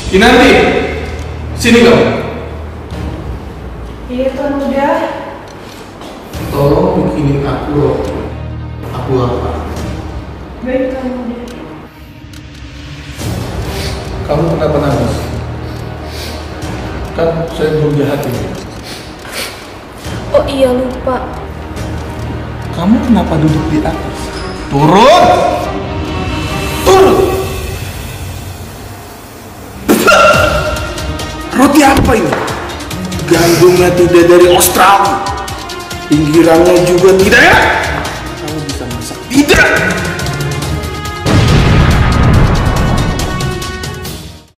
Kinanti, sini kamu. Iya Tuan Muda. Tolong bikinin aku roti. Aku lapar. Baik Tuan Muda. Kamu kenapa nangis? Kan saya belum jahat ini. Oh iya, lupa. Kamu kenapa duduk di atas? Turun! Turun! Roti apa ini? Gandumnya tidak dari Australia. Pinggirannya juga tidak. Kamu bisa masak? Tidak!